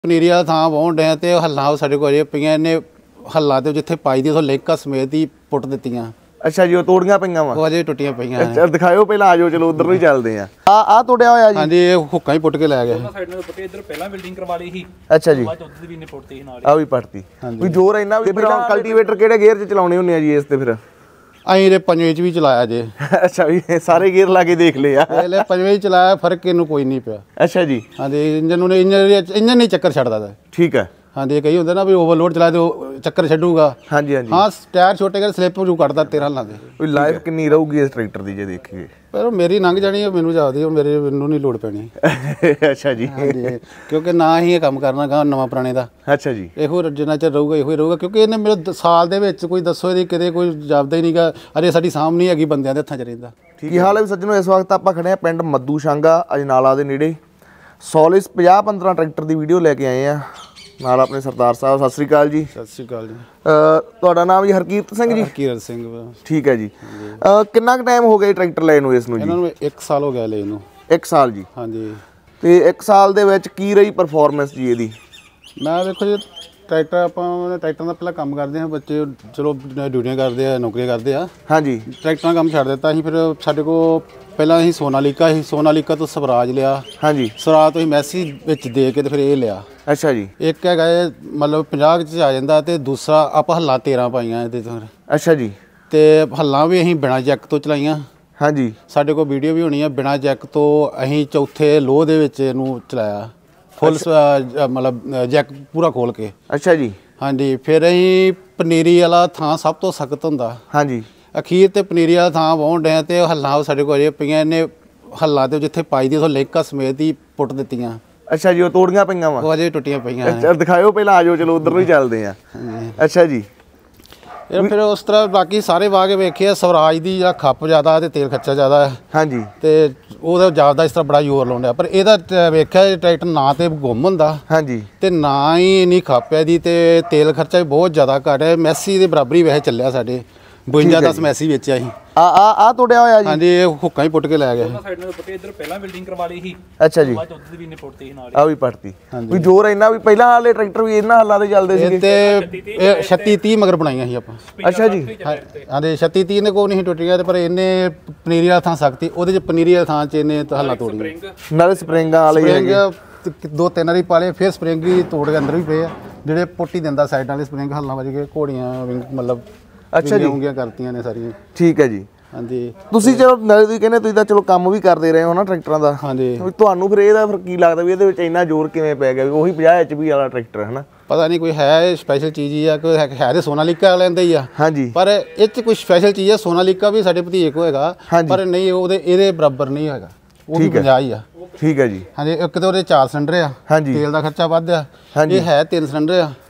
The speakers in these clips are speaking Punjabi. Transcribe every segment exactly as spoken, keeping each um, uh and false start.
ਪਨੀਰੀ ਵਾਲਾ ਥਾਂ ਵਾਹੁਣ ਡਿਆ ਤੇ ਹੱਲਾਂ ਸਾਡੇ ਕੋਲ ਅਜੇ ਪਈਆਂ ਇਹਨੇ ਹੱਲਾਂ ਤੇ ਜਿੱਥੇ ਪਾਈ ਦੀ ਉਹ ਲੇਕਾ ਸਮੇਤ ਹੀ ਪੁੱਟ ਦਿੱਤੀਆਂ। ਅੱਛਾ ਜੀ, ਉਹ ਤੋੜੀਆਂ ਪਈਆਂ ਵਾ, ਉਹ ਅਜੇ ਟੁੱਟੀਆਂ ਪਈਆਂ। ਅੱਛਾ ਦਿਖਾਇਓ ਪਹਿਲਾਂ, ਆਜੋ ਚਲੋ ਉਧਰ ਨੂੰ ਹੀ ਚੱਲਦੇ ਆ। ਆ ਆ ਤੋੜਿਆ ਹੋਇਆ ਜੀ? ਹਾਂਜੀ, ਇਹ ਹੁੱਕਾਂ ਹੀ ਪੁੱਟ ਕੇ ਲੈ ਗਏ। ਇੱਧਰ ਪਹਿਲਾਂ ਬਿਲਡਿੰਗ ਕਰਵਾ ਲਈ ਸੀ। ਅੱਛਾ ਜੀ, ਆ ਵੀ ਪੱਟਤੀ। ਵੀ ਜ਼ੋਰ ਇੰਨਾ ਵੀ ਫਿਰ ਕਲਟੀਵੇਟਰ ਕਿਹੜੇ ਗੇਅਰ 'ਚ ਚਲਾਉਣੇ ਹੁੰਦੇ ਆ ਜੀ ਇਸ ਤੇ? ਫਿਰ ਅਸੀਂ ਇਹਦੇ ਪੰਜਵੇਂ 'ਚ ਵੀ ਚਲਾਇਆ ਜੇ। ਅੱਛਾ ਵੀ ਸਾਰੇ ਗੇਅਰ ਲਾ ਕੇ ਦੇਖ ਲਏ ਆ? ਪਹਿਲੇ ਪੰਜਵੇਂ 'ਚ ਚਲਾਇਆ, ਫਰਕ ਇਹਨੂੰ ਕੋਈ ਨਹੀਂ ਪਿਆ। ਅੱਛਾ ਜੀ। ਹਾਂਜੀ, ਇੰਜਨ ਨੂੰ ਇੰਜਨ ਇੰਜਨ ਨਹੀਂ ਚੱਕਰ ਛੱਡਦਾ। ਠੀਕ ਹੈ। ਹਾਂਜੀ, ਕਈ ਹੁੰਦੇ ਨਾ ਵੀ ਓਵਰਲੋਡ ਚਲਾਏ ਤੇ ਉਹ ਚੱਕਰ ਛੱਡੂਗਾ। ਹਾਂਜੀ ਹਾਂਜੀ ਹਾਂ, ਟਾਇਰ ਛੋਟੇ ਕਰ ਸਲਿੱਪ ਜੂ ਕੱਢਦਾ ਤੇਰਾਂ ਹੱਲਾਂ ਦੇ। ਕੋਈ ਲਾਈਫ ਕਿੰਨੀ ਰਹੂਗੀ ਇਸ ਟਰੈਕਟਰ ਦੀ ਜੇ ਦੇਖੀਏ? ਪਰ ਮੇਰੀ ਲੰਘ ਜਾਣੀ ਹੈ, ਮੈਨੂੰ ਜਾਪਦੀ ਉਹ ਮੇਰੇ ਮੈਨੂੰ ਨਹੀਂ ਲੋੜ ਪੈਣੀ। ਅੱਛਾ ਜੀ। ਹਾਂਜੀ, ਕਿਉਂਕਿ ਨਾ ਹੀ ਇਹ ਕੰਮ ਕਰਨਾ ਗਾ ਨਵਾਂ ਪੁਰਾਣੇ ਦਾ। ਅੱਛਾ ਜੀ। ਇਹੋ ਜਿੰਨਾ ਚਿਰ ਰਹੂਗਾ ਇਹੋ ਹੀ ਰਹੂਗਾ, ਕਿਉਂਕਿ ਇਹਨੇ ਮੇਰੇ ਸਾਲ ਦੇ ਵਿੱਚ ਕੋਈ ਦੱਸੋ ਇਹਦੀ ਕਿਤੇ ਕੋਈ ਜਾਪਦਾ ਹੀ ਨਹੀਂਗਾ। ਅਰੇ ਸਾਡੀ ਸਾਂਭ ਨਹੀਂ ਹੈਗੀ, ਬੰਦਿਆਂ ਦੇ ਹੱਥਾਂ 'ਚ ਰਹਿੰਦਾ। ਕੀ ਹਾਲ ਹੈ ਸੱਜਣੋ? ਇਸ ਵਕਤ ਆਪਾਂ ਖੜੇ ਆ ਪਿੰਡ ਮੱਦੂ ਸ਼ਾਂਗਾ ਅਜਨਾਲਾ ਦੇ ਨੇੜੇ। ਸੋਲਿਸ ਪੰਜਾਹ ਪੰਦਰਾਂ ਟਰੈਕਟਰ ਦੀ ਵੀਡੀਓ ਲੈ ਕੇ ਆਏ ਆ ਨਾਲ ਆਪਣੇ ਸਰਦਾਰ ਸਾਹਿਬ। ਸਤਿ ਸ੍ਰੀ ਅਕਾਲ ਜੀ। ਸਤਿ ਸ੍ਰੀ ਅਕਾਲ ਜੀ। ਤੁਹਾਡਾ ਨਾਮ ਜੀ? ਹਰਕੀਰਤ ਸਿੰਘ ਜੀ। ਹਰਕੀਰਤ ਸਿੰਘ। ਠੀਕ ਹੈ ਜੀ। ਕਿੰਨਾ ਕੁ ਟਾਈਮ ਹੋ ਗਿਆ ਟਰੈਕਟਰ ਲੈਣ ਨੂੰ ਇਸ ਨੂੰ ਜੀ? ਇਹਨਾਂ ਨੂੰ ਇੱਕ ਸਾਲ ਹੋ ਗਿਆ ਲੈਣ ਨੂੰ। ਇੱਕ ਸਾਲ ਜੀ? ਹਾਂਜੀ। ਤੇ ਇੱਕ ਸਾਲ ਦੇ ਵਿੱਚ ਕੀ ਰਹੀ ਪਰਫਾਰਮੈਂਸ ਜੀ ਇਹਦੀ? ਮੈਂ ਵੇਖੋ ਜੀ, ਟਰੈਕਟਰ ਆਪਾਂ ਟਰੈਕਟਰਾਂ ਦਾ ਪਹਿਲਾਂ ਕੰਮ ਕਰਦੇ ਹਾਂ, ਬੱਚੇ ਚਲੋ ਡਿਊਟੀਆਂ ਕਰਦੇ ਆ, ਨੌਕਰੀਆਂ ਕਰਦੇ ਆ। ਹਾਂਜੀ। ਟਰੈਕਟਰਾਂ ਕੰਮ ਛੱਡ ਦਿੱਤਾ ਅਸੀਂ। ਫਿਰ ਸਾਡੇ ਕੋਲ ਪਹਿਲਾਂ ਅਸੀਂ ਸੋਨਾਲੀਕਾ ਸੀ, ਸੋਨਾਲੀਕਾ ਤੋਂ ਸਵਰਾਜ ਲਿਆ। ਹਾਂਜੀ। ਸਵਰਾਜ ਤੋਂ ਅਸੀਂ ਮੈਸੀ ਵਿੱਚ ਦੇ ਕੇ ਤੇ ਫਿਰ ਇਹ ਲਿਆ। ਅੱਛਾ ਜੀ। ਇੱਕ ਹੈਗਾ ਇਹ ਮਤਲਬ ਪੰਜਾਹ 'ਚ ਆ ਜਾਂਦਾ ਤੇ ਦੂਸਰਾ ਆਪਾਂ ਹੱਲਾਂ ਤੇਰਾਂ ਪਾਈਆਂ ਇਹਦੇ ਤੋਂ। ਅੱਛਾ ਜੀ। ਤੇ ਹੱਲਾਂ ਵੀ ਅਸੀਂ ਬਿਨਾਂ ਜੈਕ ਤੋਂ ਚਲਾਈਆਂ। ਹਾਂਜੀ। ਸਾਡੇ ਕੋਲ ਵੀਡੀਓ ਵੀ ਹੋਣੀ ਆ, ਬਿਨਾਂ ਜੈਕ ਤੋਂ ਅਸੀਂ ਚੌਥੇ ਲੋਹ ਦੇ ਵਿੱਚ ਇਹਨੂੰ ਚਲਾਇਆ, ਫੁੱਲ ਮਤਲਬ ਜੈਕ ਪੂਰਾ ਖੋਲ ਕੇ। ਅੱਛਾ ਜੀ। ਹਾਂਜੀ। ਫਿਰ ਅਸੀਂ ਪਨੀਰੀ ਵਾਲਾ ਥਾਂ ਸਭ ਤੋਂ ਸਖਤ ਹੁੰਦਾ। ਹਾਂਜੀ। ਅਖੀਰ ਤੇ ਪਨੀਰੀ ਵਾਲਾ ਥਾਂ ਵਾਹੁਣ ਡਿਆ ਤੇ ਹੱਲਾਂ ਸਾਡੇ ਕੋਲ ਅਜੇ ਪਈਆਂ ਇਹਨੇ ਹੱਲਾਂ ਤੇ ਜਿੱਥੇ ਪਾਈ ਦੀ ਉਹ ਲੇਕਾ ਸਮੇਤ ਹੀ ਪੁੱਟ ਦਿੱਤੀਆਂ। ਅੱਛਾ ਜੀ, ਉਹ ਤੋੜੀਆਂ ਪਈਆਂ ਵਾ? ਉਹ ਅਜੇ ਟੁੱਟੀਆਂ ਪਈਆਂ। ਅੱਛਾ ਦਿਖਾਇਓ ਪਹਿਲਾਂ, ਆਜੋ ਚਲੋ ਉਧਰ ਨੂੰ ਹੀ ਚੱਲਦੇ ਆ। ਅੱਛਾ ਜੀ। ਇਹ ਫਿਰ ਉਸ ਤਰ੍ਹਾਂ ਬਾਕੀ ਸਾਰੇ ਵਾਹ ਕੇ ਵੇਖੇ, ਸਵਰਾਜ ਦੀ ਜਿਹੜਾ ਖੱਪ ਜ਼ਿਆਦਾ ਤੇ ਤੇਲ ਖਰਚਾ ਜ਼ਿਆਦਾ ਹੈ। ਹਾਂਜੀ। ਤੇ ਉਹਦਾ ਜ਼ਿਆਦਾ ਇਸ ਤਰ੍ਹਾਂ ਬੜਾ ਜ਼ੋਰ ਲਾਉਂਦਾ, ਪਰ ਇਹਦਾ ਵੇਖਿਆ ਟਰੈਕਟਰ ਨਾ ਤੇ ਗੁੰਮ ਹੁੰਦਾ। ਹਾਂਜੀ। ਤੇ ਨਾ ਹੀ ਇੰਨੀ ਖੱਪ ਹੈ ਦੀ, ਤੇ ਤੇਲ ਖਰਚਾ ਵੀ ਬਹੁਤ ਜ਼ਿਆਦਾ ਘੱਟ ਹੈ। ਮੈਸੀ ਦੇ ਬਰਾਬਰੀ ਵੈਸੇ ਚੱਲਿਆ ਸਾਡੇ। ਬਵੰਜਾ ਦਸ ਮੈਸੀ ਵੇਚਿਆ ਸੀ। ਆ ਆ ਆ ਤੋੜਿਆ ਹੋਇਆ ਜੀ? ਹਾਂਜੀ, ਇਹ ਹੁੱਕਾਂ ਹੀ ਪੁੱਟ ਕੇ ਲੈ ਗਏ। ਇੱਧਰ ਪਹਿਲਾਂ ਬਿਲਡਿੰਗ ਕਰਵਾ ਲਈ ਸੀ। ਅੱਛਾ ਜੀ। ਆ ਵੀ ਪੱਟਤੀ। ਵੀ ਜ਼ੋਰ ਇੰਨਾ ਵੀ ਪਹਿਲਾਂ ਵਾਲੇ ਟਰੈਕਟਰ ਵੀ ਇਹਨਾਂ ਹੱਲਾਂ ਤੇ ਚੱਲਦੇ ਸੀਗੇ। ਤੇ ਛੱਤੀ ਤੀਹ ਮਗਰ ਬਣਾਈਆਂ ਸੀ ਆਪਾਂ। ਅੱਛਾ ਜੀ। ਹਾਂਜੀ, ਛੱਤੀ ਤੀਹ ਨੇ ਕੋਈ ਨਹੀਂ ਟੁੱਟੀਆਂ, ਤੇ ਪਰ ਇਹਨੇ ਪਨੀਰੀ ਵਾਲਾ ਥਾਂ ਸਖਤੀ, ਉਹਦੇ 'ਚ ਪਨੀਰੀ ਵਾਲਾ ਥਾਂ 'ਚ ਇਹਨੇ ਹੱਲਾਂ ਤੋੜੀਆਂ। ਨਾਲੇ ਸਪਰਿੰਗਾਂ ਵਾਲੇ ਸਪਰਿੰਗ ਦੋ ਤਿੰਨ ਵਾਰੀ ਪਾਲੇ, ਫਿਰ ਸਪਰਿੰਗ ਹੀ ਤੋੜ ਕੇ ਅੰਦਰ ਵੀ ਪਏ ਆ, ਜਿਹੜੇ ਪੁੱਟੀ ਦਿੰਦਾ ਸਾਈਡਾਂ ਵਾਲੇ ਸਪਰਿੰਗ ਹੱਲਾਂ ਵੱਜ ਕੇ ਘੋੜੀਆਂ ਮਤਲਬ। ਅੱਛਾ ਜੀ। ਉਂਗੀਆਂ ਕਰਤੀਆਂ ਨੇ ਸਾਰੀਆਂ। ਠੀਕ ਹੈ ਜੀ। ਹਾਂਜੀ। ਤੁਸੀਂ ਚਲੋ ਨਾਲੇ ਤੁਸੀਂ ਕਹਿੰਦੇ ਤੁਸੀਂ ਤਾਂ ਚਲੋ ਕੰਮ ਵੀ ਕਰਦੇ ਰਹੇ ਹੋ ਨਾ ਟਰੈਕਟਰਾਂ ਦਾ। ਹਾਂਜੀ। ਤੁਹਾਨੂੰ ਫਿਰ ਇਹਦਾ ਫਿਰ ਕੀ ਲੱਗਦਾ ਵੀ ਇਹਦੇ ਵਿੱਚ ਇੰਨਾ ਜ਼ੋਰ ਕਿਵੇਂ ਪੈ ਗਿਆ ਵੀ ਉਹੀ ਪੰਜਾਹ ਐਚ ਪੀ ਵਾਲਾ ਟਰੈਕਟਰ ਹੈ ਨਾ? ਪਤਾ ਨਹੀਂ, ਕੋਈ ਹੈ ਸਪੈਸ਼ਲ ਚੀਜ਼ ਹੀ ਆ, ਕੋਈ ਹੈ ਤੇ ਸੋਨਾਲੀਕਾ ਵਾਲਿਆਂ ਦਾ ਹੀ ਆ। ਹਾਂਜੀ। ਪਰ ਇਹ 'ਚ ਕੋਈ ਸਪੈਸ਼ਲ ਚੀਜ਼ ਆ। ਸੋਨਾਲੀਕਾ ਵੀ ਸਾਡੇ ਭਤੀਜੇ ਕੋ ਹੈਗਾ, ਪਰ ਨਹੀਂ ਉਹਦੇ ਇਹਦੇ ਬਰਾਬਰ ਨਹੀਂ ਹੈਗਾ। ਉਹ ਵੀ ਪੰਜਾਹ ਹੀ ਆ। ਠੀਕ ਹੈ ਜੀ। ਹਾਂਜੀ। ਇੱਕ ਤਾਂ ਉਹਦੇ ਚਾਰ ਸਿਲੰਡਰ ਆ। ਹਾਂਜੀ। ਤੇਲ ਦਾ ਖਰਚਾ ਵੱਧ ਆ। ਇਹ ਹੈ ਤਿੰਨ ਸਿਲੰਡਰ ਆ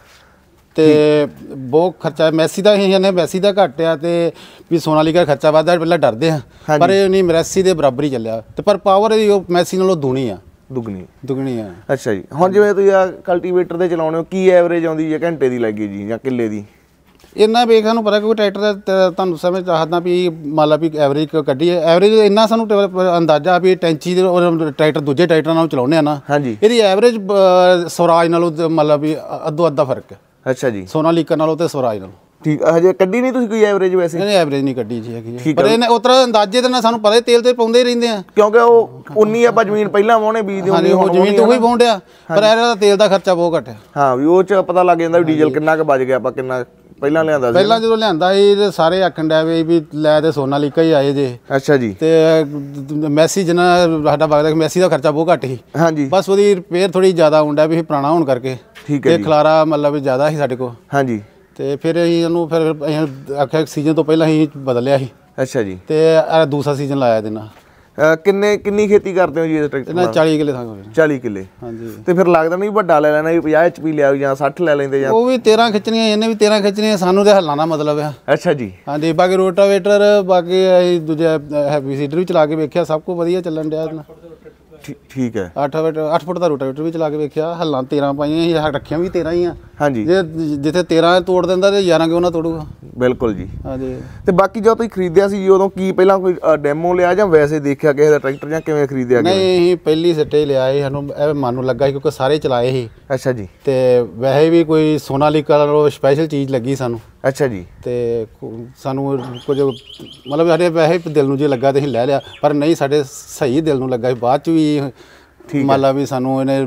ਤੇ ਬਹੁਤ ਖਰਚਾ। ਮੈਸੀ ਦਾ ਹੀ ਮੈਸੀ ਦਾ ਘੱਟ ਆ ਤੇ ਵੀ ਸੋਨਾਲੀਕਾ ਖਰਚਾ ਵੱਧਦਾ, ਪਹਿਲਾਂ ਡਰਦੇ ਆ, ਪਰ ਇਹ ਨਹੀਂ ਮੈਸੀ ਦੇ ਬਰਾਬਰ ਹੀ ਚੱਲਿਆ। ਤੇ ਪਰ ਪਾਵਰ ਇਹਦੀ ਉਹ ਮੈਸੀ ਨਾਲੋਂ ਦੁਗਣੀ ਆ। ਦੁਗਣੀ ਦੁਗਣੀ ਆ। ਅੱਛਾ ਜੀ। ਹੁਣ ਜਿਵੇਂ ਤੁਸੀਂ ਆ ਕਲਟੀਵੇਟਰ ਦੇ ਚਲਾਉਣੇ ਹੋ, ਕੀ ਐਵਰੇਜ ਆਉਂਦੀ ਜੇ ਘੰਟੇ ਦੀ ਲੱਗੀ ਜੀ ਜਾਂ ਕਿੱਲੇ ਦੀ? ਇੰਨਾ ਵੇਖ ਸਾਨੂੰ ਪਤਾ, ਕਿਉਂਕਿ ਟਰੈਕਟਰ ਦਾ ਤੁਹਾਨੂੰ ਸਮਝ ਚਾਹਦਾ ਵੀ ਮੰਨ ਲਾ ਵੀ ਐਵਰੇਜ ਕੱਢੀ ਹੈ। ਐਵਰੇਜ ਇੰਨਾ ਸਾਨੂੰ ਅੰਦਾਜ਼ਾ ਵੀ ਟੈਂਚੀ ਦੇ ਟਰੈਕਟਰ ਦੂਜੇ ਟਰੈਕਟਰਾਂ ਨਾਲੋਂ ਚਲਾਉਂਦੇ ਆ ਨਾ। ਹਾਂਜੀ। ਇਹਦੀ ਐਵਰੇਜ ਸਵਰਾਜ ਨਾਲੋਂ ਮੰਨ ਲਾ ਵੀ ਅੱਧੋ ਅੱਧਾ ਫਰਕ ਹੈ। ਅੱਛਾ ਜੀ। ਸੋਨਾਲੀਕਾ ਨਾਲੋਂ ਤੇ ਸਵਰਾਜ ਨਾਲੋਂ। ਠੀਕ। ਹਜੇ ਕੱਢੀ ਨਹੀਂ ਤੁਸੀਂ ਕੋਈ ਐਵਰੇਜ? ਵੈਸੇ ਨਹੀਂ, ਐਵਰੇਜ ਨਹੀਂ ਕੱਢੀ ਜੀ ਹੈਗੀ, ਪਰ ਇਹਨੇ ਉਸ ਤਰ੍ਹਾਂ ਅੰਦਾਜ਼ੇ ਦੇ ਨਾਲ ਸਾਨੂੰ ਪਤਾ ਤੇਲ ਤੇ ਪਾਉਂਦੇ ਹੀ ਰਹਿੰਦੇ ਆ, ਕਿਉਂਕਿ ਉਹ ਉਨੀ ਆਪਾਂ ਜ਼ਮੀਨ ਪਹਿਲਾਂ ਵਾਹੁਣੇ ਬੀਜਦੇ ਹੁੰਦੇ, ਉਹ ਜ਼ਮੀਨ ਤੋਂ ਹੀ ਵਾਹੁੰਡਿਆ, ਪਰ ਇਹਦਾ ਤੇਲ ਦਾ ਖਰਚਾ ਬਹੁਤ ਘੱਟ ਆ। ਹਾਂ, ਵੀ ਉਹ 'ਚ ਪਤਾ ਲੱਗ ਜਾਂਦਾ ਵੀ ਡੀਜ਼ਲ ਕਿੰਨਾ ਕੁ ਬਚ ਗਿਆ, ਆਪਾਂ ਕਿੰਨਾ ਪਹਿਲਾਂ ਲਿਆਂਦਾ ਸੀ। ਪਹਿਲਾਂ ਜਦੋਂ ਲਿਆਂਦਾ ਸੀ ਸਾਰੇ ਆਖਣ ਡਿਆ ਵੀ ਲੈ ਤੇ ਸੋਨਾਲੀਕਾ ਹੀ ਆਏ ਜੇ। ਅੱਛਾ ਜੀ। ਤੇ ਮੈਸੀ ਜਿੰਨਾ ਸਾਡਾ ਵਗਦਾ, ਮੈਸੀ ਦਾ ਖਰਚਾ ਬਹੁਤ ਘੱਟ ਸੀ। ਹਾਂਜੀ। ਬਸ ਉਹਦੀ ਰਿਪੇਅਰ ਥੋੜੀ ਜ਼ਿਆਦਾ ਆਉਂਦਾ ਵੀ ਪੁਰਾਣਾ ਹੋਣ ਕਰਕੇ। ਠੀਕ ਹੈ। ਤੇ ਖਲਾਰਾ ਮਤਲਬ ਜ਼ਿਆਦਾ ਸੀ ਸਾਡੇ ਕੋਲ। ਹਾਂਜੀ। ਤੇ ਫਿਰ ਅਸੀਂ ਉਹਨੂੰ ਫਿਰ ਅਸੀਂ ਆਖਿਆ ਸੀਜ਼ਨ ਤੋਂ ਪਹਿਲਾਂ ਅਸੀਂ ਬਦਲਿਆ ਸੀ। ਅੱਛਾ ਜੀ। ਤੇ ਦੂਸਰਾ ਸੀਜ਼ਨ ਲਾਇਆ ਇਹਦੇ ਨਾਲ। ਕਿੰਨੇ ਕਿੰਨੀ ਖੇਤੀ ਕਰਦੇ ਹੋ ਜੀ ਇਸ ਟਰੈਕਟਰ ਨਾਲ? ਚਾਲੀ ਕਿੱਲੇ ਥਾਂ। ਚਾਲੀ ਕਿੱਲੇ। ਹਾਂਜੀ। ਤੇ ਫਿਰ ਲੱਗਦਾ ਨਹੀਂ ਵੱਡਾ ਲੈ ਲੈਣਾ ਵੀ ਪੰਜਾਹ ਐਚ ਪੀ ਲਿਆ ਜਾਂ ਸੱਠ ਲੈ ਲੈਂਦੇ ਜਾਂ? ਉਹ ਵੀ ਤੇਰਾਂ ਖਿੱਚਣੀਆਂ, ਇਹਨੇ ਵੀ ਤੇਰਾਂ ਖਿੱਚਣੀਆਂ, ਸਾਨੂੰ ਤੇ ਹੱਲਾਂ ਦਾ ਮਤਲਬ ਆ। ਅੱਛਾ ਜੀ। ਹਾਂਜੀ। ਬਾਕੀ ਰੋਟਾਵੇਟਰ, ਬਾਕੀ ਅਸੀਂ ਦੂਜਾ ਹੈਵੀ ਸੀਡਰ ਵੀ ਚਲਾ ਕੇ ਵੇਖਿਆ, ਸਭ ਕੁਝ ਵਧੀਆ ਚੱਲਣ ਡਿਆ ਇਹਦੇ ਨਾਲ। ਠੀਕ ਹੈ। ਅੱਠ ਫੁੱਟ ਅੱਠ ਫੁੱਟ ਦਾ ਰੋਟਾਵੇਟਰ ਵੀ ਚਲਾ ਕੇ ਵੇਖਿਆ, ਹੱਲਾਂ ਤੇਰਾਂ ਪਾਈਆਂ ਸੀ, ਰੱਖੀਆਂ ਵੀ ਤੇਰਾਂ ਹੀ ਆ। ਹਾਂਜੀ ਜੇ ਜਿੱਥੇ ਤੇਰਾਂ ਤੋੜ ਦਿੰਦਾ ਤੇ ਗਿਆਰਾਂ ਕਿਉਂ ਨਾ ਤੋੜੂਗਾ। ਬਿਲਕੁਲ ਜੀ। ਹਾਂਜੀ ਤੇ ਬਾਕੀ ਜਦੋਂ ਤੁਸੀਂ ਖਰੀਦਿਆ ਸੀ ਜੀ ਉਦੋਂ ਕੀ ਪਹਿਲਾਂ ਕੋਈ ਡੈਮੋ ਲਿਆ ਜਾਂ ਵੈਸੇ ਦੇਖਿਆ ਕਿਸੇ ਦਾ ਟਰੈਕਟਰ ਜਾਂ ਕਿਵੇਂ ਖਰੀਦਿਆ? ਨਹੀਂ ਅਸੀਂ ਪਹਿਲੀ ਸੱਟੇ ਲਿਆ ਸੀ, ਸਾਨੂੰ ਇਹ ਮਨ ਨੂੰ ਲੱਗਾ ਸੀ ਕਿਉਂਕਿ ਸਾਰੇ ਚਲਾਏ ਸੀ। ਅੱਛਾ ਜੀ। ਤੇ ਵੈਸੇ ਵੀ ਕੋਈ ਸੋਨਾਲੀਕਾ ਨਾਲੋਂ ਸਪੈਸ਼ਲ ਚੀਜ਼ ਲੱਗੀ ਸਾਨੂੰ। ਅੱਛਾ ਜੀ। ਤੇ ਸਾਨੂੰ ਕੁਝ ਮਤਲਬ ਸਾਡੇ ਵੈਸੇ ਦਿਲ ਨੂੰ ਜੇ ਲੱਗਾ ਤੇ ਅਸੀਂ ਲੈ ਲਿਆ, ਪਰ ਨਹੀਂ ਸਾਡੇ ਸਹੀ ਦਿਲ ਨੂੰ ਲੱਗਾ ਸੀ। ਬਾਅਦ ਚ ਵੀ ਮੰਨ ਲਾ ਵੀ ਸਾਨੂੰ ਇਹਨੇ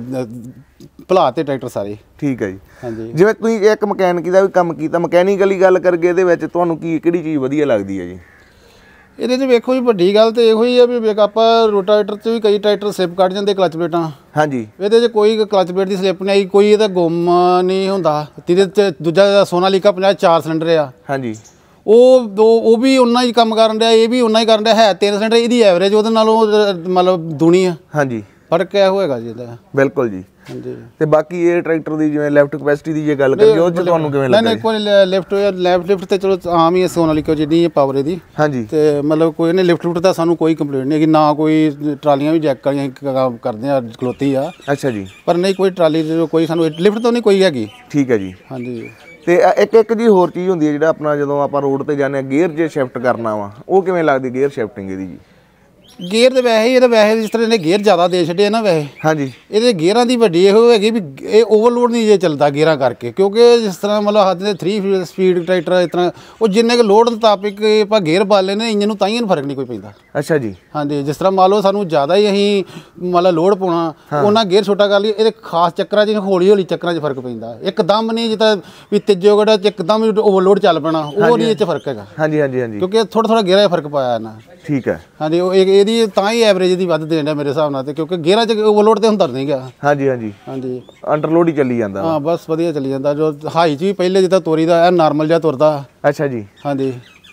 ਭੁਲਾ ਤੇ ਟਰੈਕਟਰ ਸਾਰੇ। ਠੀਕ ਹੈ ਜੀ। ਹਾਂਜੀ ਜਿਵੇਂ ਤੁਸੀਂ ਇੱਕ ਮਕੈਨਿਕ ਦਾ ਵੀ ਕੰਮ ਕੀਤਾ, ਮਕੈਨੀਕਲੀ ਗੱਲ ਕਰਕੇ ਇਹਦੇ ਵਿੱਚ ਤੁਹਾਨੂੰ ਕੀ ਕਿਹੜੀ ਚੀਜ਼ ਵਧੀਆ ਲੱਗਦੀ ਹੈ ਜੀ? ਇਹਦੇ 'ਚ ਵੇਖੋ ਜੀ ਵੱਡੀ ਗੱਲ ਤੇ ਇਹੋ ਹੀ ਆ ਵੀ ਵੇਖ ਆਪਾਂ ਰੋਟਾਵੇਟਰ 'ਚ ਵੀ ਕਈ ਟਰੈਕਟਰ ਸਲਿੱਪ ਕੱਢ ਜਾਂਦੇ ਕਲਚ ਪਲੇਟਾਂ। ਹਾਂਜੀ। ਇਹਦੇ 'ਚ ਕੋਈ ਕਲਚ ਪਲੇਟ ਦੀ ਸਲਿੱਪ ਨਹੀਂ ਆਈ, ਕੋਈ ਇਹਦਾ ਗੁੰਮ ਨਹੀਂ ਹੁੰਦਾ। ਜਿਹਦੇ 'ਚ ਦੂਜਾ ਸੋਨਾਲੀਕਾ ਪੰਜਾਹ ਚਾਰ ਸਿਲੰਡਰ ਆ। ਹਾਂਜੀ। ਉਹ ਦੋ ਉਹ ਵੀ ਉਨਾ ਹੀ ਕੰਮ ਕਰਨ ਰਿਹਾ, ਇਹ ਵੀ ਉਨਾ ਹੀ ਕਰਨ ਰਿਹਾ ਹੈ ਤਿੰਨ ਸਿਲੰਡਰ। ਇਹਦੀ ਐਵਰੇਜ ਉਹਦੇ ਨਾਲੋਂ ਮਤਲਬ ਦੁਨੀ ਆ। ਹਾਂਜੀ ਫਰਕ ਇਹ ਹੋਏਗਾ ਜੀ ਇਹਦਾ। ਬਿਲਕੁਲ ਜੀ। ਹਾਂਜੀ ਤੇ ਬਾਕੀ ਇਹ ਟਰੈਕਟਰ ਦੀ ਜਿਵੇਂ ਲੈਫਟ ਕਪੈਸਿਟੀ ਦੀ ਜੇ ਗੱਲ ਕਰੀਏ ਉਹ ਚ ਤੁਹਾਨੂੰ ਕਿਵੇਂ ਲੱਗਦਾ? ਨਹੀਂ ਕੋਈ ਲੈਫਟ ਲੈਫਟ ਲਿਫਟ ਤੇ ਚਲੋ ਆਮ ਹੀ ਹੈ ਸੋਨਾਲੀਕਾ ਜਿੰਨੀ ਪਾਵਰ ਇਹਦੀ। ਹਾਂਜੀ ਤੇ ਮਤਲਬ ਕੋਈ ਨਹੀਂ ਲਿਫਟ ਲੁਫਟ ਦਾ ਸਾਨੂੰ ਕੋਈ ਕੰਪਲੇਂਟ ਨਹੀਂ ਹੈਗੀ, ਨਾ ਕੋਈ ਟਰਾਲੀਆਂ ਵੀ ਚੈੱਕ ਕਰੀਆਂ ਕਰਦੇ ਆ ਖਲੋਤੀ ਆ। ਅੱਛਾ ਜੀ। ਪਰ ਨਹੀਂ ਕੋਈ ਟਰਾਲੀ ਕੋਈ ਸਾਨੂੰ ਲਿਫਟ ਤੋਂ ਨਹੀਂ ਕੋਈ ਹੈਗੀ। ਠੀਕ ਹੈ ਜੀ। ਹਾਂਜੀ ਤੇ ਇੱਕ ਇੱਕ ਜੀ ਹੋਰ ਚੀਜ਼ ਹੁੰਦੀ ਹੈ ਜਿਹੜਾ ਆਪਣਾ ਜਦੋਂ ਆਪਾਂ ਰੋਡ ਤੇ ਜਾਂਦੇ ਆ ਗੇਅਰ ਜੇ ਸ਼ਿਫਟ ਕਰਨਾ ਵਾ, ਉਹ ਕਿਵੇਂ ਲੱਗਦੀ ਗੇਅਰ ਸ਼ਿਫਟਿੰਗ ਇਹਦੀ ਜੀ? ਗੇਅਰ ਦੇ ਵੈਸੇ ਹੀ ਇਹਦਾ ਵੈਸੇ ਜਿਸ ਤਰ੍ਹਾਂ ਇਹਨੇ ਗੇਅਰ ਜ਼ਿਆਦਾ ਦੇ ਛੱਡੇ ਨਾ ਵੈਸੇ। ਹਾਂਜੀ ਇਹਦੇ ਗੇਅਰਾਂ ਦੀ ਵੱਡੀ ਇਹੋ ਹੈਗੀ ਵੀ ਇਹ ਓਵਰਲੋਡ ਨਹੀਂ ਜੇ ਚੱਲਦਾ ਗੇਅਰਾਂ ਕਰਕੇ, ਕਿਉਂਕਿ ਜਿਸ ਤਰ੍ਹਾਂ ਮਤਲਬ ਹੱਦ ਦੇ ਥਰੀ ਸਪੀਡ ਟਰੈਕਟਰ ਇਸ ਤਰ੍ਹਾਂ ਉਹ ਜਿੰਨੇ ਕੁ ਲੋਡ ਮੁਤਾਬਿਕ ਆਪਾਂ ਗੇਅਰ ਪਾ ਲੈਂਦੇ ਇੰਜਨ ਨੂੰ ਤਾਂ ਹੀ ਫਰਕ ਨਹੀਂ ਕੋਈ ਪੈਂਦਾ। ਅੱਛਾ ਜੀ। ਹਾਂਜੀ ਜਿਸ ਤਰ੍ਹਾਂ ਮੰਨ ਲਓ ਸਾਨੂੰ ਜ਼ਿਆਦਾ ਹੀ ਅਸੀਂ ਮਤਲਬ ਲੋਡ ਪਾਉਣਾ ਉਹਨਾਂ ਗੇਅਰ ਛੋਟਾ ਕਰ ਲਈਏ, ਇਹਦੇ ਖਾਸ ਚੱਕਰਾਂ 'ਚ ਹੌਲੀ ਹੌਲੀ ਚੱਕਰਾਂ 'ਚ ਫਰਕ ਪੈਂਦਾ। ਇੱਕਦਮ ਨਹੀਂ ਜਿੱਦਾਂ ਵੀ ਤੀਜੇ ਗੇੜਾ 'ਚ ਇੱਕਦਮ ਓਵਰਲੋਡ ਚੱਲ ਪੈਣਾ, ਉਹ ਨਹੀਂ ਇਹ 'ਚ ਫਰਕ ਹੈਗਾ। ਹਾਂਜੀ ਹਾਂਜੀ ਹਾਂਜੀ ਕਿਉਂਕਿ ਥੋੜਾ ਥੋੜਾ ਗੇਅਰਾਂ 'ਚ ਫਰਕ ਪਾਇਆ ਇਹਨਾਂ। ਠੀਕ ਹੈ। ਹਾਂਜੀ ਉਹ ਇਹਦੀ ਤਾਂ ਹੀ ਐਵਰੇਜ ਦੀ ਵੱਧ ਦੇਣ ਡਿਆ ਮੇਰੇ ਹਿਸਾਬ ਨਾਲ, ਤੇ ਕਿਉਂਕਿ ਗੇਅਰਾਂ 'ਚ ਓਵਰਲੋਡ ਤੇ ਹੁੰਦਾ ਨਹੀਂ ਗਿਆ। ਹਾਂਜੀ ਹਾਂਜੀ ਹਾਂਜੀ ਅੰਡਰਲੋਡ ਹੀ ਚੱਲੀ ਜਾਂਦਾ। ਹਾਂ ਬਸ ਵਧੀਆ ਚੱਲੀ ਜਾਂਦਾ। ਜੋ ਹਾਈ 'ਚ ਵੀ ਪਹਿਲੇ ਜਿੱਦਾਂ ਤੋਰੀ ਦਾ ਇਹ ਨਾਰਮਲ ਜਿਹਾ ਤੁਰਦਾ। ਅੱਛਾ ਜੀ। ਹਾਂਜੀ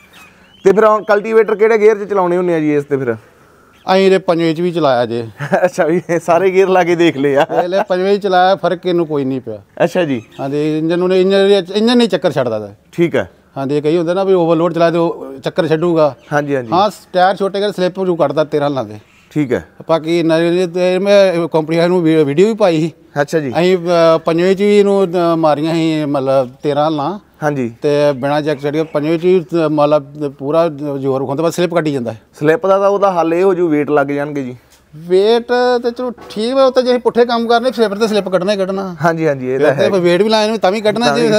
ਤੇ ਫਿਰ ਕਲਟੀਵੇਟਰ ਕਿਹੜੇ ਗੇਅਰ 'ਚ ਚਲਾਉਣੇ ਹੁੰਦੇ ਆ ਜੀ ਇਸ ਤੇ? ਫਿਰ ਅਸੀਂ ਇਹਦੇ ਪੰਜਵੇਂ 'ਚ ਵੀ ਚਲਾਇਆ ਜੇ। ਅੱਛਾ ਵੀ ਸਾਰੇ ਗੇਅਰ ਲਾ ਕੇ ਦੇਖ ਲਏ ਆ? ਪਹਿਲੇ ਪੰਜਵੇਂ 'ਚ ਚਲਾਇਆ, ਫਰਕ ਇਹਨੂੰ ਕੋਈ ਨਹੀਂ ਪਿਆ। ਅੱਛਾ ਜੀ। ਹਾਂਜੀ ਇੰਜਨ ਨੂੰ ਇੰਜਨ ਇੰਜਨ ਨਹੀਂ ਚੱਕਰ ਛੱਡਦਾ। ਠੀਕ ਹੈ। ਹਾਂਜੀ ਕਈ ਹੁੰਦੇ ਨਾ ਵੀ ਓਵਰਲੋਡ ਚਲਾਏ ਤੇ ਉਹ ਚੱਕਰ ਛੱਡੂਗਾ। ਹਾਂਜੀ ਹਾਂਜੀ ਹਾਂ ਟਾਇਰ ਛੋਟੇ ਕਰ ਸਲਿੱਪ ਨੂੰ ਕੱਢਦਾ ਤੇਰਾਂ ਲਾਂ ਦੇ। ਠੀਕ ਹੈ। ਬਾਕੀ ਮੈਂ ਕੰਪਨੀ ਨੂੰ ਵੀਡੀਓ ਵੀ ਪਾਈ ਸੀ। ਅੱਛਾ ਜੀ। ਅਸੀਂ ਪੰਜਵੇਂ 'ਚ ਵੀ ਇਹਨੂੰ ਮਾਰੀਆਂ ਸੀ ਮਤਲਬ ਤੇਰਾਂ ਲਾਂ। ਹਾਂਜੀ ਤੇ ਬਿਨਾਂ ਜੈਕ ਛੱਡ ਕੇ ਪੰਜਵੇਂ 'ਚ ਵੀ ਮਤਲਬ ਪੂਰਾ ਜ਼ੋਰ ਵਿਖਾਉਂਦਾ, ਬਸ ਸਲਿੱਪ ਕੱਢੀ ਜਾਂਦਾ। ਸਲਿੱਪ ਦਾ ਤਾਂ ਉਹਦਾ ਹੱਲ ਇਹ ਹੋ ਜੂ ਵੇਟ ਲੱਗ ਜਾਣਗੇ ਜੀ। ਵੇਟ ਤੇ ਚਲੋ ਠੀਕ ਹੈ, ਉਹ ਤਾਂ ਜੇ ਅਸੀਂ ਪੁੱਠੇ ਕੰਮ ਕਰਨੇ ਸਲਿੱਪ ਤੇ ਸਲਿੱਪ ਕੱਢਣਾ ਹੀ ਕੱਢਣਾ। ਹਾਂਜੀ ਹਾਂਜੀ ਇਹ ਤਾਂ ਹੈ। ਵੇਟ ਵੀ ਲਾਇਆ ਤਾਂ ਵੀ ਕੱਢਣਾ ਜੀ।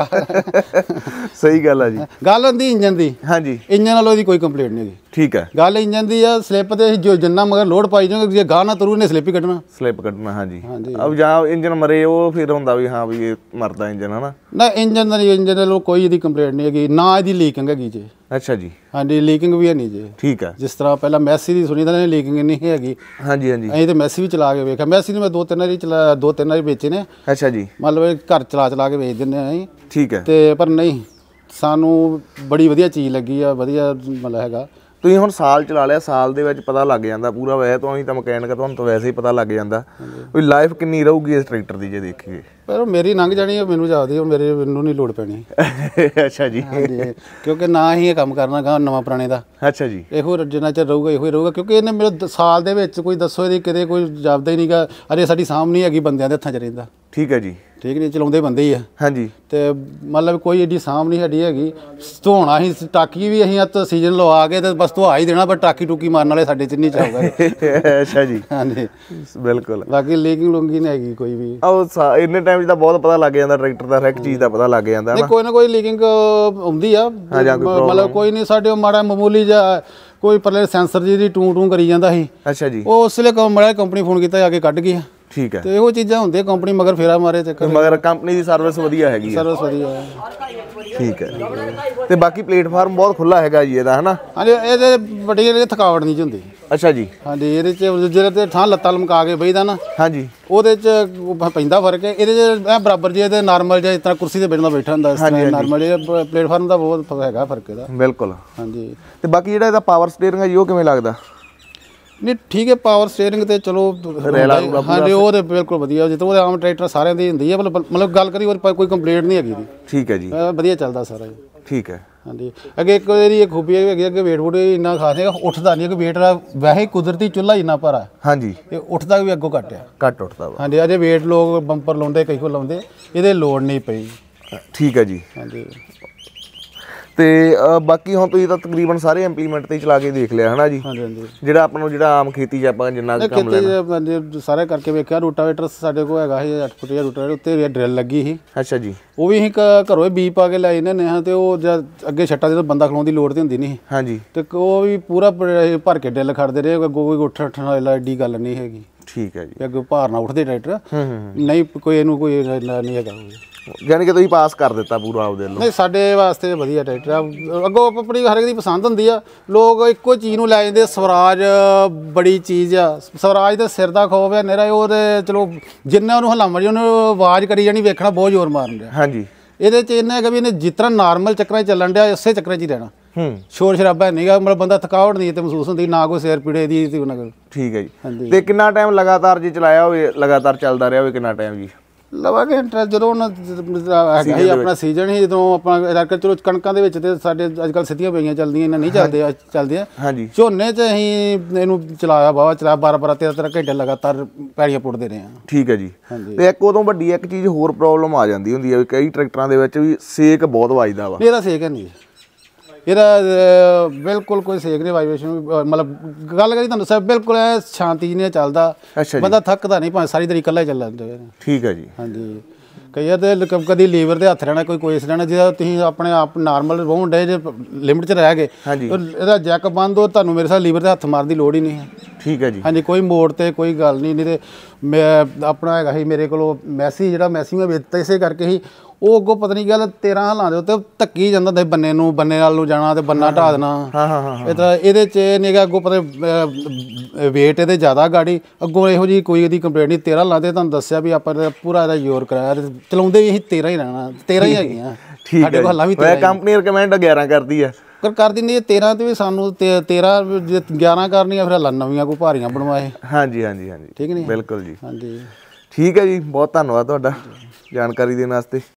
ਸਹੀ ਗੱਲ ਆ ਜੀ। ਗੱਲ ਹੁੰਦੀ ਇੰਜਨ ਦੀ। ਹਾਂਜੀ ਇੰਜਨ ਨਾਲੋਂ ਇਹਦੀ ਕੋਈ ਕੰਪਲੇਂਟ ਨਹੀਂ ਹੈਗੀ। ਠੀਕ ਹੈ। ਗੱਲ ਇੰਜਨ ਦੀ ਆ। ਸਲਿੱਪ ਤੇ ਜੋ ਜਿੰਨਾ ਮਗਰ ਲੋਡ ਪਾਈ ਜਾਓਗੇ ਜੇ ਗਾਹ ਨਾ ਤੁਰੂ ਨੇ ਸਲਿੱਪ ਹੀ ਕੱਢਣਾ। ਸਲਿੱਪ ਕੱਢਣਾ ਹਾਂਜੀ ਹਾਂਜੀ। ਅਬ ਜਾਂ ਇੰਜਨ ਮਰੇ ਉਹ ਫਿਰ ਹੁੰਦਾ ਵੀ ਹਾਂ ਵੀ ਇਹ ਮਰਦਾ ਇੰਜਨ ਹਨਾ। ਨਾ ਇੰਜਨ ਦਾ ਨਹੀਂ, ਇੰਜਨ ਨਾਲੋਂ ਕੋਈ ਇਹਦੀ ਕੰਪਲੇਂਟ ਨਹੀਂ ਹੈਗੀ, ਨਾ ਇਹਦੀ ਲੀਕਿੰਗ ਹੈਗੀ ਜੀ। ਅੱਛਾ ਜੀ। ਹਾਂਜੀ ਲੀਕਿੰਗ ਵੀ ਹੈ ਨਹੀਂ ਜੀ। ਠੀਕ ਹੈ। ਜਿਸ ਤਰ੍ਹਾਂ ਪਹਿਲਾਂ ਮੈਸੀ ਦੀ ਸੁਣੀ ਤਾਂ ਲੀਕਿੰਗ ਨਹੀਂ ਹੈਗੀ। ਹਾਂਜੀ ਹਾਂਜੀ ਅਸੀਂ ਤਾਂ ਮੈਸੀ ਵੀ ਚਲਾ ਕੇ ਵੇਖਿਆ। ਮੈਸੀ ਨੂੰ ਮੈਂ ਦੋ ਤਿੰਨ ਵਾਰੀ ਚਲਾ ਦੋ ਤਿੰਨ ਵਾਰੀ ਵੇਚੇ ਨੇ। ਅੱਛਾ ਜੀ। ਮਤਲਬ ਘਰ ਚਲਾ ਚਲਾ ਕੇ ਵੇਚ ਦਿੰਦੇ ਹਾਂ ਅਸੀਂ। ਠੀਕ ਹੈ। ਤੇ ਪਰ ਨਹੀਂ ਸਾਨੂੰ ਬੜੀ ਵਧੀਆ ਚੀਜ਼ ਲੱਗੀ ਆ, ਵਧੀਆ ਮਤਲਬ ਹੈਗਾ। ਤੁਸੀਂ ਹੁਣ ਸਾਲ ਚਲਾ ਲਿਆ, ਸਾਲ ਦੇ ਵਿੱਚ ਪਤਾ ਲੱਗ ਜਾਂਦਾ ਪੂਰਾ। ਵੈਸੇ ਤੋਂ ਅਸੀਂ ਤਾਂ ਮਕੈਨਿਕ ਤੁਹਾਨੂੰ ਤਾਂ ਵੈਸੇ ਹੀ ਪਤਾ ਲੱਗ ਜਾਂਦਾ ਵੀ ਲਾਈਫ ਕਿੰਨੀ ਰਹੂਗੀ ਇਸ ਟਰੈਕਟਰ ਦੀ ਜੇ ਦੇਖੀਏ। ਪਰ ਮੇਰੀ ਲੰਘ ਜਾਣੀ ਹੈ, ਮੈਨੂੰ ਜਾਪਦੀ ਉਹ ਮੇਰੇ ਮੈਨੂੰ ਨਹੀਂ ਲੋੜ ਪੈਣੀ। ਅੱਛਾ ਜੀ। ਹਾਂਜੀ ਕਿਉਂਕਿ ਨਾ ਹੀ ਇਹ ਕੰਮ ਕਰਨਾ ਗਾ ਨਵਾਂ ਪੁਰਾਣੇ ਦਾ। ਅੱਛਾ ਜੀ। ਇਹੋ ਜਿੰਨਾ ਚਿਰ ਰਹੂਗਾ ਇਹੋ ਹੀ ਰਹੂਗਾ, ਕਿਉਂਕਿ ਇਹਨੇ ਮੇਰੇ ਸਾਲ ਦੇ ਵਿੱਚ ਕੋਈ ਦੱਸੋ ਇਹਦੀ ਕਿਤੇ ਕੋਈ ਜਾਪਦਾ ਹੀ ਨਹੀਂ ਗਾ। ਅਰੇ ਸਾਡੀ ਸਾਹਮਣੇ ਹੈਗੀ ਬੰਦਿਆਂ ਦੇ ਹੱਥਾਂ 'ਚ ਰਹਿੰਦਾ। ਠੀਕ ਹੈ ਜੀ। ਠੀਕ ਨਹੀਂ ਚਲਾਉਂਦੇ ਬੰਦੇ ਹੀ ਆ। ਹਾਂਜੀ ਤੇ ਮਤਲਬ ਕੋਈ ਏਡੀ ਸਾਂਭ ਨਹੀਂ ਸਾਡੀ ਹੈਗੀ। ਧੋਣਾ ਅਸੀਂ ਟਾਕੀ ਵੀ ਅਸੀਂ ਅੱਤ ਸੀਜ਼ਨ ਲਵਾ ਕੇ ਤੇ ਬਸ ਧਵਾ ਹੀ ਦੇਣਾ, ਪਰ ਟਾਕੀ ਟੂਕੀ ਮਾਰਨ ਵਾਲੇ ਸਾਡੇ 'ਚ ਨਹੀਂ ਚਾਹੂਗਾ। ਅੱਛਾ ਜੀ। ਹਾਂਜੀ ਬਿਲਕੁਲ। ਬਾਕੀ ਲੀਕਿੰਗ ਲੂੰਗੀ ਨਹੀਂ ਹੈਗੀ ਕੋਈ ਵੀ। ਉਹ ਇੰਨੇ ਟਾਈਮ 'ਚ ਤਾਂ ਬਹੁਤ ਪਤਾ ਲੱਗ ਜਾਂਦਾ ਟਰੈਕਟਰ ਦਾ, ਹਰ ਇੱਕ ਚੀਜ਼ ਦਾ ਪਤਾ ਲੱਗ ਜਾਂਦਾ। ਨਹੀਂ ਕੋਈ ਨਾ ਕੋਈ ਲੀਕਿੰਗ ਆਉਂਦੀ ਆ ਮਤਲਬ ਕੋਈ ਨਹੀਂ। ਸਾਡੇ ਮਾੜਾ ਮਾਮੂਲੀ ਜਿਹਾ ਕੋਈ ਪਰਲੇ ਸੈਂਸਰ ਜੀ ਦੀ ਟੂ ਟੂ ਕਰੀ ਜਾਂਦਾ ਸੀ। ਅੱਛਾ ਜੀ। ਉਹ ਉਸ ਵੇਲੇ ਮਾੜਾ ਕੰਪਨੀ ਫੋਨ ਕੀਤਾ ਆ ਕੇ ਕੱਢ ਗਈ। ਠੀਕ ਹੈ। ਤੇ ਇਹੋ ਚੀਜ਼ਾਂ ਹੁੰਦੀਆਂ ਕੰਪਨੀ ਮਗਰ ਫੇਰਾ ਮਾਰੇ ਚੱਕਰ। ਮਗਰ ਕੰਪਨੀ ਦੀ ਸਰਵਿਸ ਵਧੀਆ ਹੈਗੀ। ਸਰਵਿਸ ਵਧੀਆ ਹੈ। ਠੀਕ ਹੈ। ਤੇ ਬਾਕੀ ਪਲੇਟਫਾਰਮ ਬਹੁਤ ਖੁੱਲਾ ਹੈਗਾ ਜੀ ਇਹਦਾ ਹਨਾ। ਹਾਂਜੀ ਇਹਦੇ ਵੱਡੀ ਇਹਦੀ ਥਕਾਵਟ ਨਹੀਂ ਹੁੰਦੀ। ਅੱਛਾ ਜੀ। ਹਾਂਜੀ ਇਹਦੇ 'ਚ ਜਿਹੜੇ ਤੇ ਥਾਂ ਲੱਤਾਂ ਲਮਕਾ ਕੇ ਬਈਦਾ ਨਾ। ਹਾਂਜੀ ਉਹਦੇ 'ਚ ਪੈਂਦਾ ਫਰਕ ਹੈ। ਇਹਦੇ 'ਚ ਇਹ ਬਰਾਬਰ ਜੇ ਇਹਦੇ ਨਾਰਮਲ ਜਿਹਾ ਇਸ ਤਰ੍ਹਾਂ ਕੁਰਸੀ 'ਤੇ ਬੈਠਣਾ ਬੈਠਾ ਹੁੰਦਾ ਇਸ ਤਰ੍ਹਾਂ ਨਾਰਮਲ ਜਿਹਾ ਪਲੇਟਫਾਰਮ ਦਾ ਬਹੁਤ ਹੈਗਾ ਫਰਕ ਇਹਦਾ। ਬਿਲਕੁਲ। ਹਾਂਜੀ ਤੇ ਬਾਕੀ ਜਿਹੜਾ ਇਹਦਾ ਪਾਵਰ ਸਟੀਅਰਿੰਗ ਹੈ ਜੀ ਉਹ ਕਿਵੇਂ ਲੱਗਦਾ? ਨਹੀਂ ਠੀਕ ਹੈ। ਪਾਵਰ ਸਟੀਅਰਿੰਗ ਤੇ ਚਲੋ ਹਾਂਜੀ ਉਹ ਤੇ ਬਿਲਕੁਲ ਵਧੀਆ। ਜਿੱਦਾਂ ਉਹਦੇ ਆਮ ਟਰੈਕਟਰ ਸਾਰਿਆਂ ਦੀ ਹੁੰਦੀ ਹੈ, ਮਤਲਬ ਗੱਲ ਕਰੀ ਕੋਈ ਕੰਪਲੇਂਟ ਨਹੀਂ ਹੈਗੀ। ਠੀਕ ਹੈ ਜੀ। ਵਧੀਆ ਚੱਲਦਾ ਸਾਰਾ ਜੀ। ਠੀਕ ਹੈ। ਹਾਂਜੀ ਅੱਗੇ ਇੱਕ ਇਹਦੀ ਇੱਕ ਖੂਬੀ ਹੈਗੀ ਅੱਗੇ ਵੇਟ ਵੂਟ ਇੰਨਾ ਖਾਸ ਨਹੀਂ ਉੱਠਦਾ ਨਹੀਂ ਕਿ ਵੇਟ ਵੈਸੇ ਕੁਦਰਤੀ ਚੁੱਲ੍ਹਾ ਇੰਨਾ ਭਰਾ ਹਾਂਜੀ ਇਹ ਉੱਠਦਾ ਵੀ ਅੱਗੋਂ ਘੱਟ ਆ ਘੱਟ ਉੱਠਦਾ ਵਾ ਹਾਂਜੀ ਅਜੇ ਵੇਟ ਲੋਕ ਬੰਪਰ ਲਾਉਂਦੇ ਕਈ ਕੋ ਲਾਉਂਦੇ ਇਹਦੇ ਲੋੜ ਨਹੀਂ ਪਈ ਠੀਕ ਹੈ ਜੀ ਹਾਂਜੀ ਤੇ ਬਾਕੀ ਹੁਣ ਤੁਸੀਂ ਤਾਂ ਤਕਰੀਬਨ ਸਾਰੇ ਇੰਪਲੀਮੈਂਟ ਤੇ ਚਲਾ ਕੇ ਦੇਖ ਲਿਆ ਹਨਾ ਜੀ ਹਾਂਜੀ ਹਾਂਜੀ ਜਿਹੜਾ ਆਪਾਂ ਨੂੰ ਜਿਹੜਾ ਆਮ ਖੇਤੀ 'ਚ ਆਪਾਂ ਜਿੰਨਾ ਕੁ ਕੰਮ ਲੈਣਾ ਖੇਤੀ ਸਾਰੇ ਕਰਕੇ ਵੇਖਿਆ ਰੂਟਾਵੇਟਰ ਸਾਡੇ ਕੋਲ ਹੈਗਾ ਸੀ ਅੱਠ ਫੁੱਟੀਆ ਰੂਟਾਵੇਟਰ ਉੱਤੇ ਡਰਿਲ ਲੱਗੀ ਸੀ ਅੱਛਾ ਜੀ ਉਹ ਵੀ ਅਸੀਂ ਘਰੋਂ ਹੀ ਬੀ ਪਾ ਕੇ ਲੈ ਜਾਂਦੇ ਹਾਂ ਤੇ ਉਹ ਜਦ ਅੱਗੇ ਛੱਟਾ ਜਦੋਂ ਬੰਦਾ ਖਲੋਣ ਦੀ ਲੋੜ ਤੇ ਹੁੰਦੀ ਨਹੀਂ ਹਾਂਜੀ ਤੇ ਉਹ ਵੀ ਪੂਰਾ ਭਰ ਕੇ ਡਰਿਲ ਖੜਦੇ ਰਹੇ ਅੱਗੋਂ ਕੋਈ ਉੱਠ ਉੱਠਣ ਵਾਲਾ ਐਡੀ ਗੱਲ ਨਹੀਂ ਹੈਗੀ ਠੀਕ ਹੈ ਜੀ ਅੱਗੇ ਭਾਰ ਨਾਲ ਉੱਠਦੇ ਟਰੈਕਟਰ ਹੂੰ ਹੂੰ ਨਹੀਂ ਕੋਈ ਇਹਨੂੰ ਕੋਈ ਨਹੀਂ ਹੈਗਾ ਯਾਨੀ ਕਿ ਤੁਸੀਂ ਪਾਸ ਕਰ ਦਿੱਤਾ ਪੂਰਾ ਆਪਦੇ ਵੱਲੋਂ ਨਹੀਂ ਸਾਡੇ ਵਾਸਤੇ ਵਧੀਆ ਟਰੈਕਟਰ ਆ ਅੱਗੋਂ ਆਪਣੀ ਹਰ ਇੱਕ ਦੀ ਪਸੰਦ ਹੁੰਦੀ ਆ ਲੋਕ ਇੱਕੋ ਚੀਜ਼ ਨੂੰ ਲੈ ਜਾਂਦੇ ਸਵਰਾਜ ਬੜੀ ਚੀਜ਼ ਆ ਸਵਰਾਜ ਦੇ ਸਿਰ ਦਾ ਖੋਫ ਹੈ ਨੇਰਾ ਉਹਦੇ ਚਲੋ ਜਿੰਨਾ ਉਹਨੂੰ ਹਲਾਵਾਂ ਜੀ ਉਹਨੂੰ ਆਵਾਜ਼ ਕਰੀ ਜਾਣੀ ਵੇਖਣਾ ਬਹੁਤ ਜ਼ੋਰ ਮਾਰਨ ਰਿਹਾ ਹਾਂਜੀ ਇਹਦੇ ਚ ਇੰਨਾ ਹੈਗਾ ਵੀ ਇਹਨੇ ਜਿਸ ਤਰ੍ਹਾਂ ਨਾਰਮਲ ਚੱਕਰਾਂ 'ਚ ਚੱਲਣ ਡਿਆ ਉਸੇ ਚੱਕਰਾਂ 'ਚ ਹੀ ਰਹਿਣਾ ਹੂੰ ਸ਼ੋਰ ਸ਼ਰਾਬਾ ਨਹੀਂਗਾ ਮਤਲਬ ਬੰਦਾ ਥਕਾਵਟ ਨਹੀਂ ਤੇ ਮਹਿਸੂਸ ਹੁੰਦੀ ਨਾ ਕੋਈ ਸਿਰ ਪੀੜੇ ਦੀ ਤੇ ਉਹਨਾਂ ਕੋਲ ਠੀਕ ਹੈ ਜੀ ਹਾਂਜੀ ਤੇ ਕਿੰਨਾ ਟਾਈਮ ਲਗਾਤਾਰ ਜੇ ਚਲਾਇਆ ਹੋਵੇ ਲਗਾਤਾਰ ਚੱਲਦਾ ਰਿਹਾ ਹੋਵੇ ਕਿੰਨਾ ਟਾਈਮ ਜੀ ਲਵਾਂਗੇ ਇੰਟਰਸਟ ਜਦੋਂ ਹੁਣ ਹੈਗਾ ਸੀ ਆਪਣਾ ਸੀਜ਼ਨ ਸੀ ਜਦੋਂ ਆਪਾਂ ਚਲੋ ਕਣਕਾਂ ਦੇ ਵਿੱਚ ਤੇ ਸਾਡੇ ਅੱਜ ਕੱਲ੍ਹ ਸਿੱਧੀਆਂ ਪਈਆਂ ਚੱਲਦੀਆਂ ਇਹਨਾਂ ਨਹੀਂ ਚੱਲਦੇ ਚੱਲਦੀਆਂ ਹਾਂਜੀ ਝੋਨੇ 'ਚ ਅਸੀਂ ਇਹਨੂੰ ਚਲਾਇਆ ਬਾਵਾ ਚਲਾਇਆ ਬਾਰਾਂ ਬਾਰਾਂ ਤੇਰਾਂ ਤੇਰਾਂ ਘੰਟੇ ਲਗਾਤਾਰ ਪੈੜੀਆਂ ਪੁੱਟਦੇ ਰਹੇ ਹਾਂ ਠੀਕ ਹੈ ਜੀ ਹਾਂਜੀ ਤੇ ਇੱਕ ਉਦੋਂ ਵੱਡੀ ਇੱਕ ਚੀਜ਼ ਹੋਰ ਪ੍ਰੋਬਲਮ ਆ ਜਾਂਦੀ ਹੁੰਦੀ ਹੈ ਵੀ ਕਈ ਟਰੈਕਟਰਾਂ ਦੇ ਵਿੱਚ ਵੀ ਸੇਕ ਬਹੁਤ ਵੱਜਦਾ ਵਾ ਇਹਦਾ ਸੇਕ ਹੈ ਨਹੀਂ ਇਹਦਾ ਬਿਲਕੁਲ ਕੋਈ ਸੇਕ ਨਹੀਂ ਵਾਈਬ੍ਰੇਸ਼ਨ ਮਤਲਬ ਗੱਲ ਕਰੀ ਤੁਹਾਨੂੰ ਸਰ ਬਿਲਕੁਲ ਸ਼ਾਂਤੀ ਨਹੀਂ ਚੱਲਦਾ ਬੰਦਾ ਥੱਕਦਾ ਨਹੀਂ ਭਾਵੇਂ ਸਾਰੀ ਦਿਨ ਇਕੱਲਾ ਹੀ ਚੱਲਦਾ ਠੀਕ ਹੈ ਜੀ ਹਾਂਜੀ ਕਈ ਤੇ ਕਦੀ ਲੀਵਰ ਦੇ ਹੱਥ ਰਹਿਣਾ ਕੋਈ ਕੋਈ ਰਹਿਣਾ ਜਿਹਦਾ ਤੁਸੀਂ ਆਪਣੇ ਆਪ ਨਾਰਮਲ ਰੋਣ ਡੇ ਜੇ ਲਿਮਟ 'ਚ ਰਹਿ ਗਏ ਇਹਦਾ ਜੈਕ ਬੰਦ ਹੋ ਤੁਹਾਨੂੰ ਮੇਰੇ ਸਾਹ ਲੀਵਰ ਦੇ ਹੱਥ ਮਾਰਨ ਦੀ ਲੋੜ ਹੀ ਨਹੀਂ ਹੈ ਠੀਕ ਹੈ ਜੀ ਹਾਂਜੀ ਕੋਈ ਮੋੜ ਤੇ ਕੋਈ ਗੱਲ ਨਹੀਂ ਨਹੀਂ ਤੇ ਮੈਂ ਆਪਣਾ ਹੈਗਾ ਸੀ ਮੇਰੇ ਕੋਲ ਮੈਸੀ ਜਿਹੜਾ ਮੈਸੀ ਮੈਂ ਵੇਚਤਾ ਇਸੇ ਕਰਕੇ ਹੀ ਉਹ ਅੱਗੋਂ ਪਤਾ ਨਹੀਂ ਗੱਲ ਤੇਰਾਂ ਹਾਲਾਂ ਦੇ ਉੱਤੇ ਧੱਕੀ ਜਾਂਦਾ ਹੁੰਦਾ ਬੰਨੇ ਨੂੰ ਬੰਨੇ ਨਾਲ ਨੂੰ ਜਾਣਾ ਤੇ ਬੰਨਾ ਢਾ ਦੇਣਾ ਹਾਂ ਹਾਂ ਹਾਂ ਇਹ ਤਾਂ ਇਹਦੇ 'ਚ ਨਹੀਂਗਾ ਅੱਗੋਂ ਪਤਾ ਵੇਟ ਇਹਦੇ ਜ਼ਿਆਦਾ ਗਾੜੀ ਅੱਗੋਂ ਇਹੋ ਜਿਹੀ ਕੋਈ ਇਹਦੀ ਕੰਪਲੇਂਟ ਨਹੀਂ ਤੇਰਾਂ ਲਾਦੇ ਤੁਹਾਨੂੰ ਦੱਸਿਆ ਵੀ ਆਪਾਂ ਪੂਰਾ ਇਹਦਾ ਜ਼ੋਰ ਕਰਾਇਆ ਚਲਾਉਂਦੇ ਵੀ ਅਸੀਂ ਤੇਰਾਂ ਹੀ ਰਹਿਣਾ ਤੇਰਾਂ ਹੀ ਹੈਗੀਆਂ ਸਾਡੇ ਕੋਲ ਹੱਲਾਂ ਵੀ ਤੇਰਾਂ ਕੰਪਨੀ ਰਿਕਮੈਂਡ ਗਿਆਰਾਂ ਕਰਦੀ ਆ ਕਰ ਕਰ ਦਿੰਦੀ ਹੈ ਤੇਰਾਂ ਤੇ ਵੀ ਸਾਨੂੰ ਤੇਰਾਂ ਗਿਆਰਾਂ ਕਰਨੀਆਂ ਫਿਰ ਹੱਲਾਂ ਨਵੀਆਂ ਕੋਈ ਭਾਰੀਆਂ ਬਣਵਾਏ ਹਾਂਜੀ ਹਾਂਜੀ ਹਾਂਜੀ ਠੀਕ ਨਹੀਂ ਬਿਲਕੁਲ ਜੀ ਹਾਂਜੀ ਠੀਕ ਹੈ ਜੀ ਬਹੁਤ ਧੰਨਵਾਦ ਤੁਹਾਡਾ ਜਾਣਕਾਰੀ ਦੇਣ ਵਾਸਤੇ